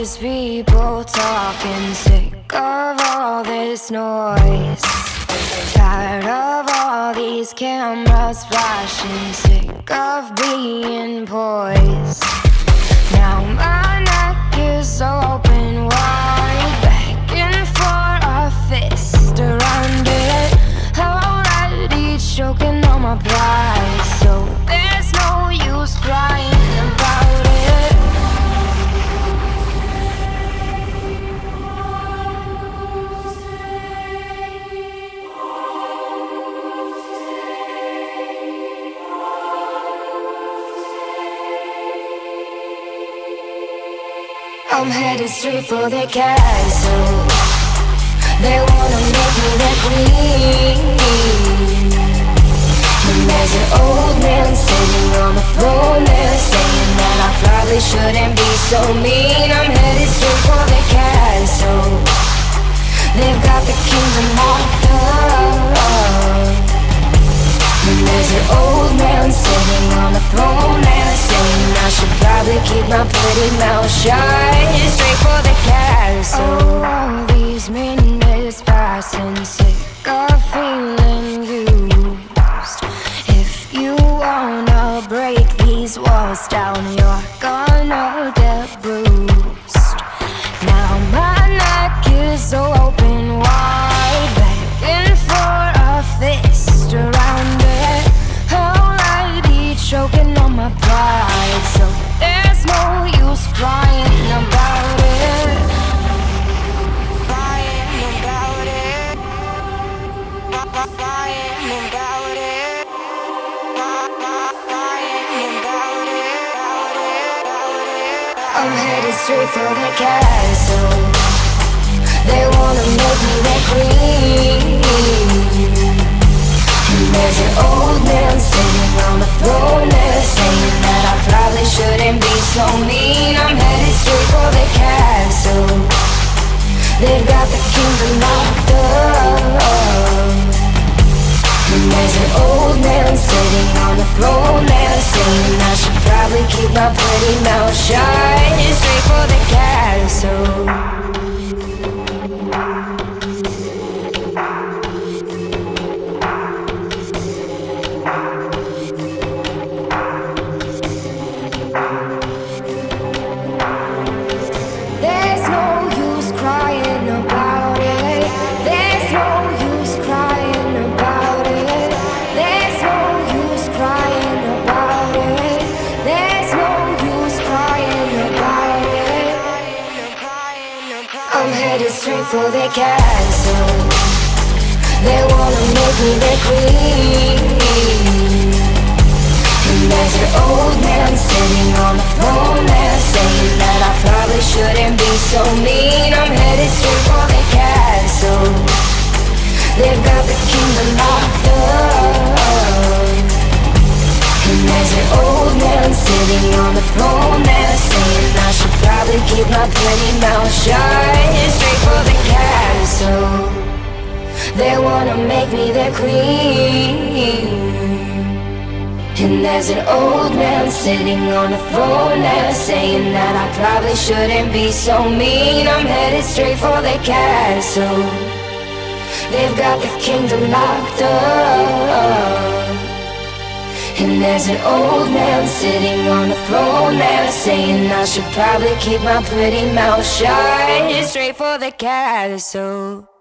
these people talking, sick of all this noise, tired of all these cameras flashing, sick of being poised. Now my neck is open wide, begging for a fist around it, already choking on my pride, so there's no use crying about it. I'm headed straight for the castle. They wanna make me their queen, and there's an old man sitting on the throne there, saying that I probably shouldn't be so mean. I'm headed straight for the castle. They've got the kingdom locked up, and there's an old man sitting on the throne there, saying I should probably keep my pretty mouth shut. Straight for the castle. Oh, all these minutes passing, sick of feeling used. If you wanna break these walls down, you're gonna get bruised. Now my neck is open wide, begging for a fist around it, already choking on my pride, so there's no use crying about it. Crying about it. Crying about it. Crying about it. I'm headed straight for the castle. They wanna make me their queen, and there's an old man sitting on the throne there, saying that I probably shouldn't be so mean. I'm headed straight for the castle. They've got the kingdom locked up, and there's an old man sitting on the throne there, saying I should probably keep my pretty mouth shut. Straight for the castle. I'm headed straight for the castle. They wanna make me their queen, and there's an old man sitting on the throne there, saying that I probably shouldn't be so mean. I'm headed straight for the castle. They've got the kingdom locked up, and there's an old man sitting on the throne there, saying I should probably keep my pretty mouth shut. Straight for the castle. They wanna make me their queen, and there's an old man sitting on the throne there, saying that I probably shouldn't be so mean. I'm headed straight for the castle. They've got the kingdom locked up, and there's an old man sitting on the throne there, saying I should probably keep my pretty mouth shut. Straight for the castle.